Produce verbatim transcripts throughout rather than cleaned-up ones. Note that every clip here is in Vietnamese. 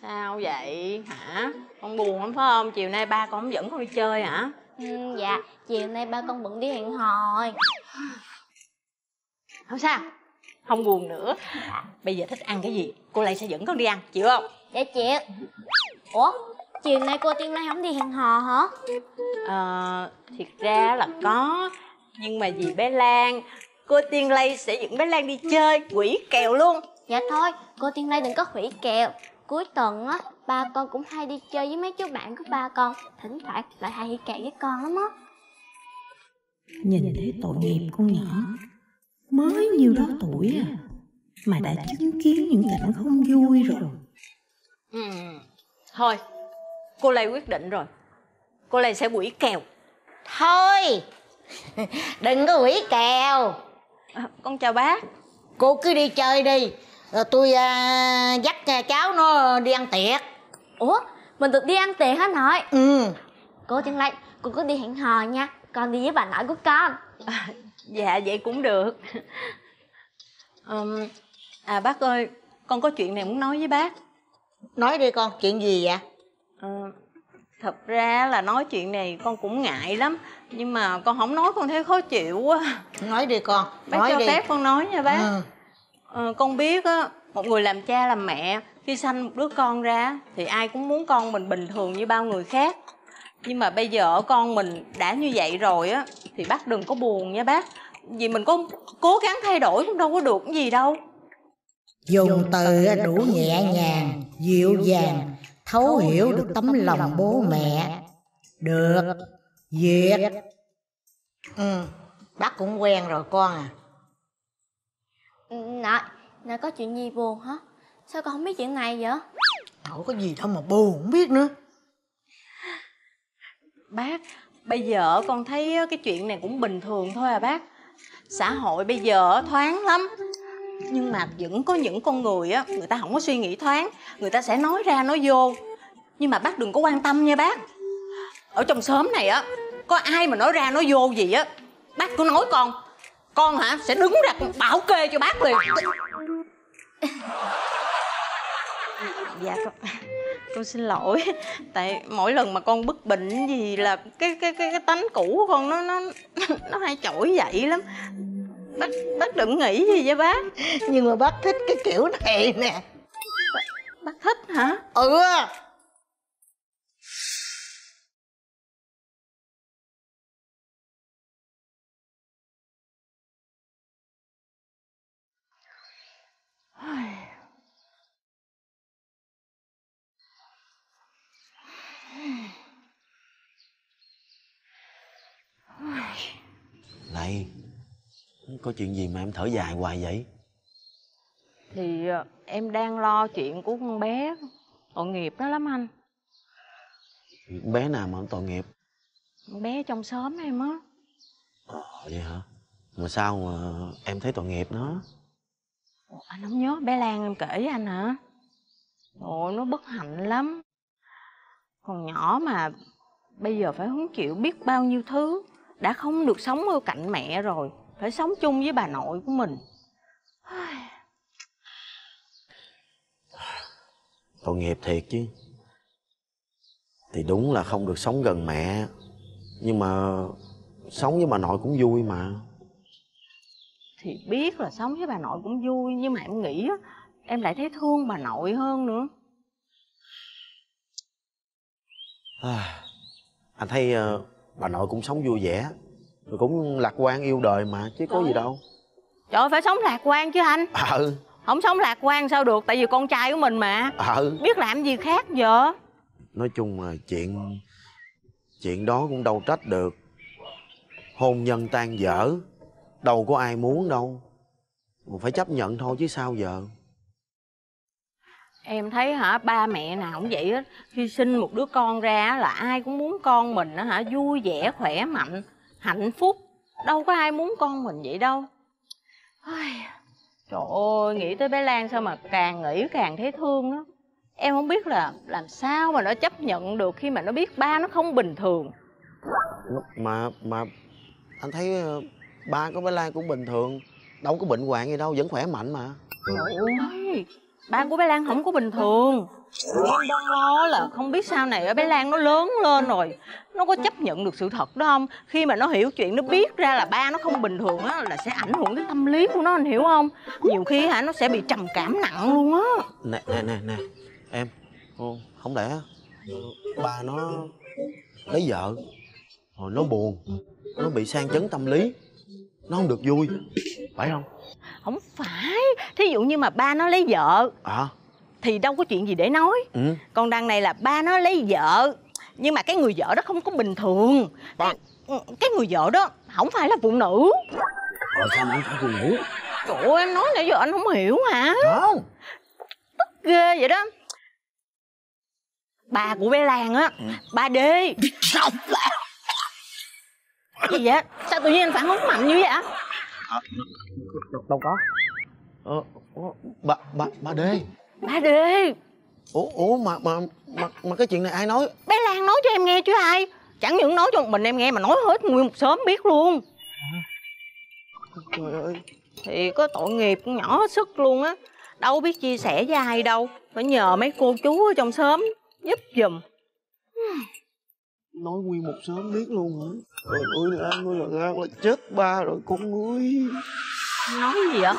Sao vậy hả? Con buồn lắm phải không? Chiều nay ba con không dẫn con đi chơi hả? Ừ, dạ, chiều nay ba con bận đi hẹn hò rồi. Không sao, không buồn nữa. Bây giờ thích ăn cái gì cô lại sẽ dẫn con đi ăn, chịu không? Dạ chịu. Ủa, chiều nay cô Tiên Lai không đi hẹn hò hả? Ờ, thiệt ra là có. Nhưng mà vì bé Lan, cô Tiên Lây sẽ dẫn bé Lan đi chơi quỷ kèo luôn. Dạ thôi, cô Tiên Lai đừng có hủy kèo. Cuối tuần á, ba con cũng hay đi chơi với mấy chú bạn của ba con. Thỉnh thoảng lại hay hủy kèo với con lắm á. Nhìn thấy tội nghiệp con nhỏ, mới nhiêu đó tuổi à, mà đã chứng kiến những cảnh không vui rồi. Ừ. Thôi, cô Lây quyết định rồi. Cô Lây sẽ quỷ kèo. Thôi đừng có quỷ kèo. À, con chào bác. Cô cứ đi chơi đi, rồi tôi à, dắt cháu nó đi ăn tiệc. Ủa, mình được đi ăn tiệc hả nội? Ừ. Cô Tiên Lai, cô cứ đi hẹn hò nha. Con đi với bà nội của con. À, dạ vậy cũng được. um, À bác ơi, con có chuyện này muốn nói với bác. Nói đi con, chuyện gì vậy? À, thật ra là nói chuyện này con cũng ngại lắm. Nhưng mà con không nói con thấy khó chịu quá. Nói đi con, Bác nói cho đi. phép con nói nha bác. Ừ. À, con biết á, một người làm cha làm mẹ khi sanh một đứa con ra thì ai cũng muốn con mình bình thường như bao người khác. Nhưng mà bây giờ con mình đã như vậy rồi á thì bác đừng có buồn nha bác. Vì mình có cố gắng thay đổi cũng đâu có được cái gì đâu. Dùng từ đủ nhẹ nhàng, dịu dàng, thấu hiểu được tấm lòng bố mẹ. Được, Việt. Ừ, bác cũng quen rồi con à. Ừ, nội, nội có chuyện gì buồn hả? Sao con không biết chuyện này vậy? Đâu có gì đâu mà buồn, không biết nữa. Bác, bây giờ con thấy cái chuyện này cũng bình thường thôi à bác. Xã hội bây giờ thoáng lắm. Nhưng mà vẫn có những con người á, người ta không có suy nghĩ thoáng. Người ta sẽ nói ra nói vô. Nhưng mà bác đừng có quan tâm nha bác. Ở trong xóm này á, có ai mà nói ra nói vô gì á, bác cứ nói con. Con hả, sẽ đứng ra con bảo kê cho bác liền. Dạ con, con xin lỗi. Tại mỗi lần mà con bất bình gì là cái cái cái cái tánh cũ của con nó nó nó hay trỗi dậy lắm. Bác bác đừng nghĩ gì vậy bác. Nhưng mà bác thích cái kiểu này nè. Bác thích hả? Ừ. Này, có chuyện gì mà em thở dài hoài vậy? Thì em đang lo chuyện của con bé. Tội nghiệp đó lắm anh. Con bé nào mà tội nghiệp? Con bé trong xóm em á. Ờ, vậy hả? Mà sao mà em thấy tội nghiệp nó? Anh không nhớ bé Lan em kể với anh hả? Ôi, nó bất hạnh lắm. Còn nhỏ mà bây giờ phải hứng chịu biết bao nhiêu thứ. Đã không được sống ở cạnh mẹ rồi, phải sống chung với bà nội của mình. Tội nghiệp thiệt chứ. Thì đúng là không được sống gần mẹ, nhưng mà sống với bà nội cũng vui mà. Thì biết là sống với bà nội cũng vui, nhưng mà em nghĩ á, em lại thấy thương bà nội hơn nữa. À, anh thấy uh, bà nội cũng sống vui vẻ, rồi cũng lạc quan yêu đời mà, chứ có gì đâu. Trời ơi, phải sống lạc quan chứ anh. Ừ. Không sống lạc quan sao được, tại vì con trai của mình mà. Ừ. Biết làm gì khác giờ. Nói chung là chuyện chuyện đó cũng đâu trách được. Hôn nhân tan vỡ, đâu có ai muốn đâu, mà phải chấp nhận thôi chứ sao giờ. Em thấy hả, ba mẹ nào cũng vậy á. Khi sinh một đứa con ra là ai cũng muốn con mình á hả vui vẻ, khỏe mạnh, hạnh phúc. Đâu có ai muốn con mình vậy đâu. Trời ơi, nghĩ tới bé Lan sao mà càng nghĩ càng thấy thương đó. Em không biết là làm sao mà nó chấp nhận được khi mà nó biết ba nó không bình thường. Mà mà anh thấy ba của bé Lan cũng bình thường, đâu có bệnh hoạn gì đâu, vẫn khỏe mạnh mà. Trời ơi, ba của bé Lan không có bình thường. Em đang lo là không biết sau này ở bé Lan nó lớn lên rồi nó có chấp nhận được sự thật đó không? Khi mà nó hiểu chuyện, nó biết ra là ba nó không bình thường á, là sẽ ảnh hưởng đến tâm lý của nó, anh hiểu không? Nhiều khi hả, nó sẽ bị trầm cảm nặng luôn á. Nè nè nè nè em, không lẽ ba nó lấy vợ rồi nó buồn, nó bị sang chấn tâm lý, nó không được vui, phải không? Không phải, thí dụ như mà ba nó lấy vợ À thì đâu có chuyện gì để nói. Ừ. Còn đằng này là ba nó lấy vợ, nhưng mà cái người vợ đó không có bình thường. Cái, cái người vợ đó không phải là phụ nữ. Rồi sao mà không phải phụ nữ? Trời ơi, em nói nãy giờ anh không hiểu hả? Không. Tức ghê vậy đó. Bà của bé Lan á, ừ. ba D. Gì vậy? Sao tự nhiên anh phản ứng mạnh như vậy hả? À, đâu có. Ờ, ba ba ba D. ba D. Ủa ủa mà mà mà mà cái chuyện này ai nói? Bé Lan nói cho em nghe chứ ai. Chẳng những nói cho một mình em nghe mà nói hết nguyên một xóm biết luôn. Trời ơi. Thì có tội nghiệp con nhỏ hết sức luôn á. Đâu biết chia sẻ với ai đâu. Phải nhờ mấy cô chú ở trong xóm giúp giùm. Nói nguyên một xóm biết luôn hả? Trời ơi Lan ơi là Lan là chết ba rồi con ơi. Nói gì vậy?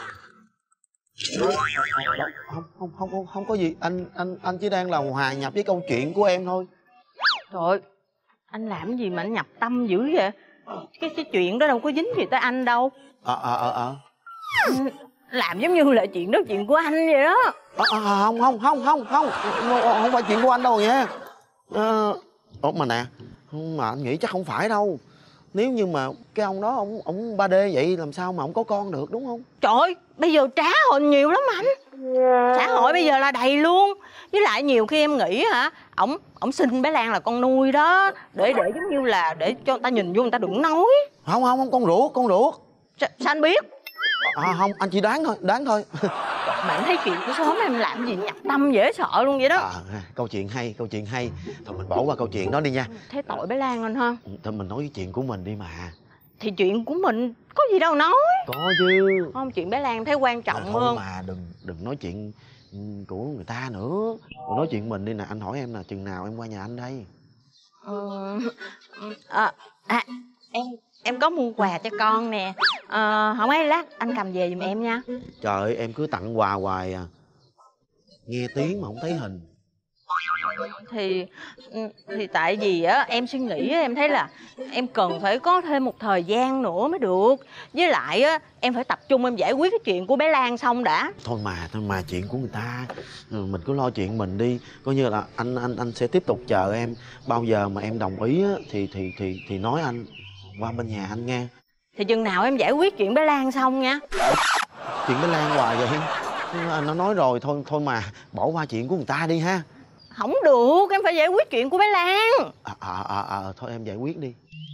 Không không không không không có gì, anh anh anh chỉ đang là hòa nhập với câu chuyện của em thôi. Trời ơi, anh làm gì mà anh nhập tâm dữ vậy? Cái cái chuyện đó đâu có dính gì tới anh đâu. Ờ ờ ờ ờ. Làm giống như là chuyện đó chuyện của anh vậy đó. À, à, không không không không không không phải chuyện của anh đâu nha. Ờ à, mà nè, mà anh nghĩ chắc không phải đâu. Nếu như mà cái ông đó ông ông ba D vậy làm sao mà ông có con được, đúng không? Trời ơi, bây giờ trá hình nhiều lắm anh. Xã hội bây giờ là đầy luôn. Với lại nhiều khi em nghĩ hả, ổng ổng xin bé Lan là con nuôi đó, để để giống như là để cho người ta nhìn vô người ta đừng nói. Không không không, con ruột con ruột. Sa, sao anh biết? À, không, anh chỉ đoán thôi, đoán thôi. Mà anh thấy chuyện của xóm em làm gì nhập tâm dễ sợ luôn vậy đó. À, câu chuyện hay, câu chuyện hay. Thôi mình bỏ qua câu chuyện đó đi nha. Thế tội bé Lan anh ha. Thôi mình nói cái chuyện của mình đi mà. Thì chuyện của mình có gì đâu nói. Có chứ. Không, chuyện bé Lan thấy quan trọng à, thôi hơn. Mà đừng đừng nói chuyện của người ta nữa. Mình nói chuyện mình đi nè. Anh hỏi em là chừng nào em qua nhà anh đây? Ừ, à, à, em em có mua quà cho con nè. À, không ấy lát anh cầm về giùm em nha. Trời ơi, em cứ tặng quà hoài à. Nghe tiếng mà không thấy hình. Thì thì tại vì á em suy nghĩ em thấy là em cần phải có thêm một thời gian nữa mới được. Với lại á em phải tập trung em giải quyết cái chuyện của bé Lan xong đã. Thôi mà thôi mà chuyện của người ta, mình cứ lo chuyện mình đi. Coi như là anh anh anh sẽ tiếp tục chờ em. Bao giờ mà em đồng ý á thì thì thì thì nói anh qua bên nhà anh nghe. Thì chừng nào em giải quyết chuyện bé Lan xong nha. Chuyện bé Lan hoài vậy. Anh nó nói rồi, thôi thôi mà bỏ qua chuyện của người ta đi ha. Không được, em phải giải quyết chuyện của bé Lan. À, à, à, à, thôi em giải quyết đi.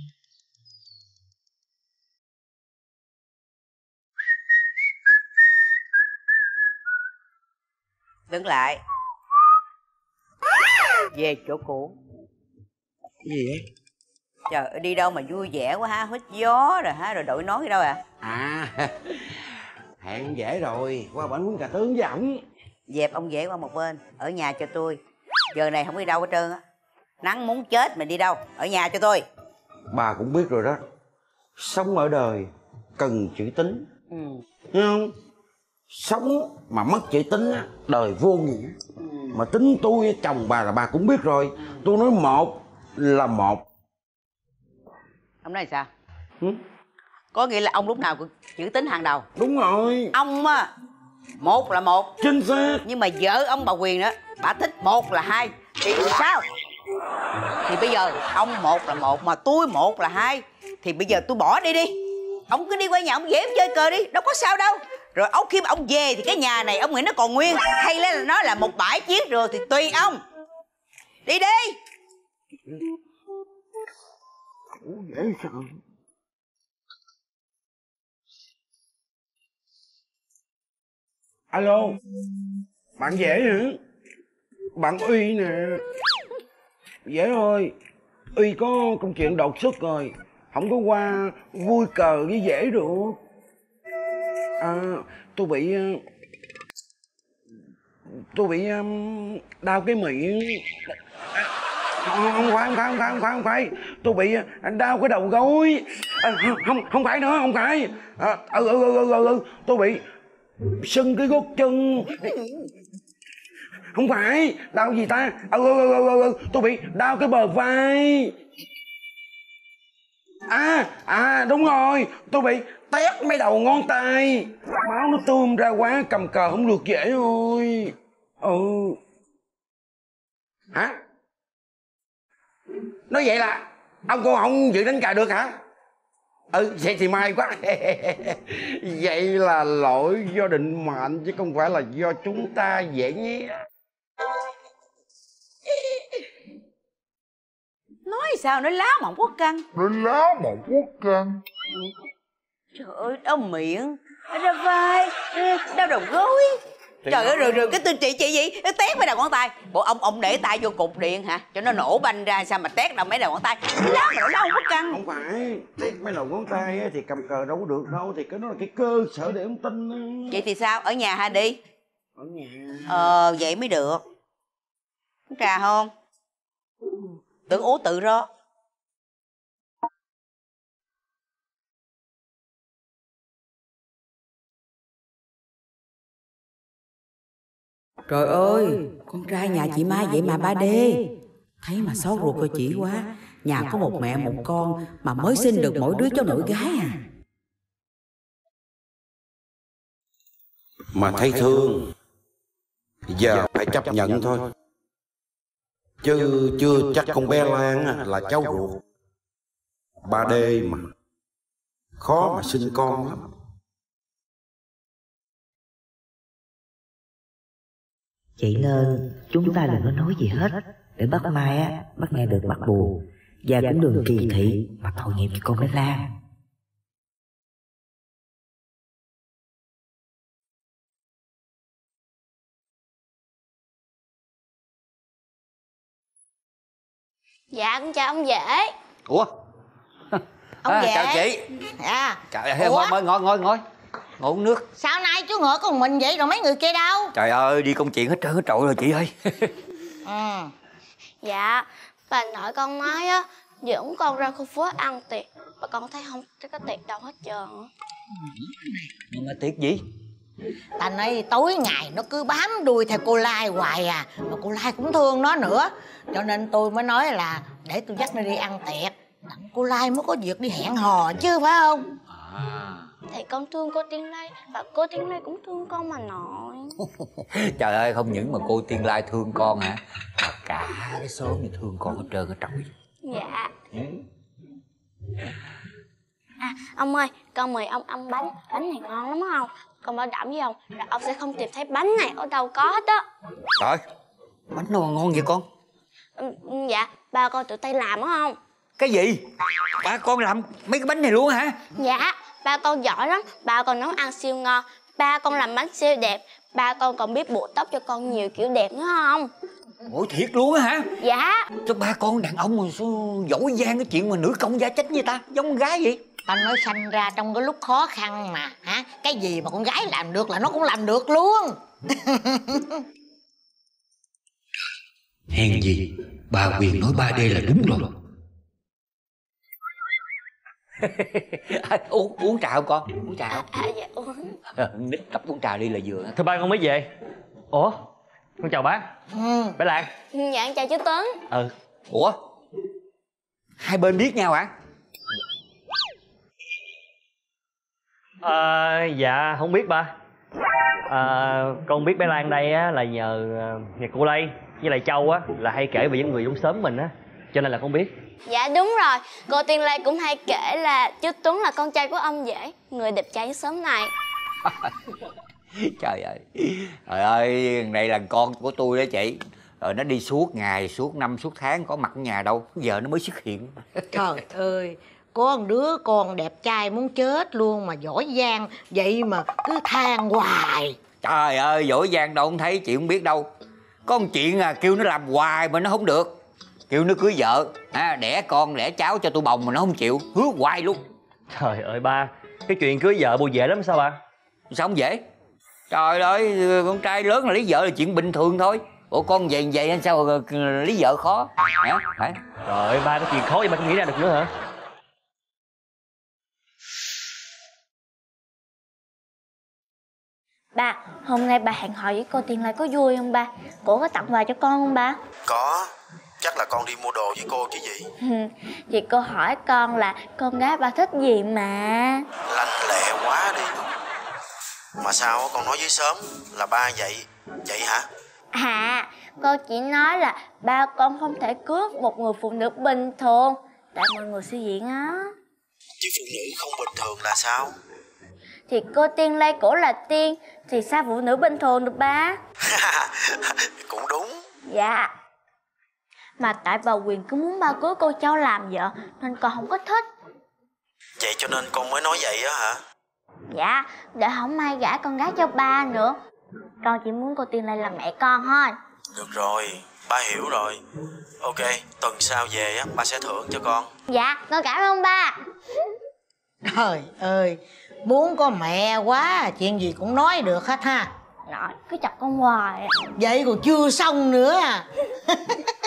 Đứng lại. Về chỗ cũ. Cái gì vậy? Trời ơi, đi đâu mà vui vẻ quá ha, hít gió rồi ha, rồi đội nón đi đâu à? À, hẹn dễ rồi, qua bển uống cà tướng với ổng. Dẹp ông dễ qua một bên, ở nhà cho tôi. Giờ này không đi đâu hết trơn á. Nắng muốn chết mà đi đâu, ở nhà cho tôi. Bà cũng biết rồi đó, sống ở đời cần chữ tín. Ừ. Thấy không? Sống mà mất chữ tín á, đời vô nghĩa. Ừ. Mà tính tôi chồng bà là bà cũng biết rồi. Ừ. Tôi nói một là một. Ông nói sao? Ừ? Có nghĩa là ông lúc nào cũng chữ tín hàng đầu. Đúng rồi. Ông á, một là một. Chính xác. Nhưng mà vợ ông bà Quyền đó, bà thích một là hai. Thì sao? Thì bây giờ ông một là một mà tôi một là hai. Thì bây giờ tôi bỏ đi đi. Ông cứ đi qua nhà ông dễ chơi cờ đi, đâu có sao đâu. Rồi ông khi mà ông về thì cái nhà này ông nghĩ nó còn nguyên, hay là nó là một bãi chiến rồi thì tùy ông. Đi đi. Ủa dễ sợ. Alo, bạn Dễ hả? Bạn Uy nè. Dễ ơi, Uy có công chuyện đột xuất rồi, không có qua vui cờ với Dễ được. À, tôi bị tôi bị um, đau cái miệng. Không, không phải, không phải, không phải, không phải, không phải. Tôi bị đau cái đầu gối. À, không, không phải nữa, không phải. À, ừ, ừ, ừ, ừ, ừ, tôi bị sưng cái gót chân. Không phải, đau gì ta? Ừ, ừ, ừ, ừ, ừ, tôi bị đau cái bờ vai. À, à, đúng rồi, tôi bị tét mấy đầu ngón tay. Máu nó tươm ra quá, cầm cờ không được dễ thôi. Ừ. Hả? Nói vậy là ông cô không dự đánh cờ được hả? Ừ, vậy thì may quá. Vậy là lỗi do định mệnh chứ không phải là do chúng ta dễ nhé. Nói sao nói láo mà không có căng. Nói láo mà không có căng. Trời ơi, đau miệng, đau vai, đau đầu gối. Trời ơi, rồi rồi cái tôi chị chị gì nó tét mấy đầu ngón tay. Bộ ông ông để tay vô cục điện hả, cho nó nổ banh ra, sao mà tét đầu mấy đầu ngón tay. Láo mà nó đâu có căng. Không phải, tét mấy đầu ngón tay thì cầm cờ đâu có được đâu. Thì cái đó là cái cơ sở để ông tin. Vậy thì sao, ở nhà hả đi? Ở nhà. Ờ, vậy mới được. Uống trà không? Tự uống tự ro. Trời ơi, con trai nhà chị Mai vậy mà ba đê. Thấy mà xót ruột cho chị quá. Nhà có một mẹ một con mà mới sinh được mỗi đứa cháu nội gái à. Mà thấy thương, giờ phải chấp nhận thôi. Chứ chưa chắc con bé Lan là cháu ruột. Ba đê mà, khó mà sinh con lắm. Vậy nên chúng ta đừng có nói gì hết, để bác Mai á, bác nghe được bác buồn. Và cũng đừng kỳ thị mà tội nghiệp cho con bé Lan. Dạ con chào ông Dễ. Ủa Ông à, Dễ. chào chị. À. Trời ơi, ngồi ngồi ngồi ngồi ngồi ngồi uống nước. Sao nay chú ngựa con mình vậy rồi mấy người kia đâu? Trời ơi, đi công chuyện hết trơn hết trội rồi chị ơi. Ừ. Dạ, bà nội con nói á, dẫn con ra khu phố ăn tiệc, mà con thấy không thấy có tiệc đâu hết trơn. Nhưng mà tiệc gì? Ta nói tối ngày nó cứ bám đuôi theo cô Lai hoài à. Mà cô Lai cũng thương nó nữa. Cho nên tôi mới nói là để tôi dắt nó đi ăn tiệc, đặng cô Lai mới có việc đi hẹn hò chứ, phải không? À. Thì con thương cô Tiên Lai, và cô Tiên Lai cũng thương con mà nội. Trời ơi, không những mà cô Tiên Lai thương con hả, mà cả cái xóm này thương con hết trơn hết trội. Dạ. Ừ. À, ông ơi, con mời ông ăn bánh. Bánh này ngon lắm không? Con bảo đảm với ông là ông sẽ không tìm thấy bánh này ở đâu có hết á. Trời, bánh đâu mà ngon vậy con? Ừ, dạ, ba con tự tay làm á không? Cái gì? Ba con làm mấy cái bánh này luôn hả? Dạ, ba con giỏi lắm. Ba con nấu ăn siêu ngon. Ba con làm bánh siêu đẹp. Ba con còn biết buộc tóc cho con nhiều kiểu đẹp nữa không? Ủa thiệt luôn á hả? Dạ. Cho ba con đàn ông mà sao giỏi giang cái chuyện mà nữ công gia chánh như ta, giống con gái vậy? Ta nói sanh ra trong cái lúc khó khăn mà hả, cái gì mà con gái làm được là nó cũng làm được luôn. Hèn gì bà Quyền nói ba đê là đúng rồi. À, uống uống trà không con? Uống trà không? À, à dạ uống. Nít cấp uống trà đi là vừa. Thưa ba con mới về. Ủa con chào bác. Ừ. Bé Lan. Dạ chào chú Tuấn. Ừ. Ủa hai bên biết nhau hả? À, dạ không biết ba. À, con biết bé Lan đây á, là nhờ nhờ cô Lây với lại Châu á, là hay kể về những người trong xóm mình á, cho nên là con biết. Dạ đúng rồi, cô Tiên Lê cũng hay kể là chú Tuấn là con trai của ông Dễ, người đẹp trai nhất xóm này. Trời ơi, trời ơi, này là con của tôi đó chị. Rồi nó đi suốt ngày, suốt năm, suốt tháng có mặt ở nhà đâu, giờ nó mới xuất hiện. Trời ơi, có một đứa con đẹp trai muốn chết luôn mà giỏi giang, vậy mà cứ than hoài. Trời ơi, giỏi giang đâu không thấy, chị không biết đâu. Có một chuyện à, kêu nó làm hoài mà nó không được. Kêu nó cưới vợ, à, đẻ con, đẻ cháu cho tôi bồng mà nó không chịu, hứa hoài luôn. Trời ơi ba, cái chuyện cưới vợ bộ dễ lắm sao ba? Sao không dễ? Trời ơi, con trai lớn là lấy vợ là chuyện bình thường thôi. Ủa con vậy vậy anh sao lấy vợ khó hả? Hả? Trời ơi, ba có chuyện khó vậy ba không nghĩ ra được nữa hả? Ba, hôm nay ba hẹn hò với cô Tiên Lai có vui không ba? Cô có tặng quà cho con không ba? Có, chắc là con đi mua đồ với cô chứ gì. Chị cô hỏi con là con gái ba thích gì mà. Lanh lẹ quá đi. Mà sao con nói với sớm là ba vậy, vậy hả? À, con chỉ nói là ba con không thể cưới một người phụ nữ bình thường, tại mọi người suy diễn á. Chứ phụ nữ không bình thường là sao? Thì cô Tiên Lai cổ là tiên, thì sao phụ nữ bình thường được ba? Cũng đúng. Dạ. Mà tại bà Quyền cứ muốn ba cưới cô Châu làm vợ nên con không có thích. Vậy cho nên con mới nói vậy á hả? Dạ, để không ai gả con gái cho ba nữa. Con chỉ muốn cô Tiên Lai làm mẹ con thôi. Được rồi, ba hiểu rồi. Ok, tuần sau về á, ba sẽ thưởng cho con. Dạ, con cảm ơn ba. Trời ơi, muốn có mẹ quá, chuyện gì cũng nói được hết ha. Nội, cứ chọc con hoài. Vậy còn chưa xong nữa à.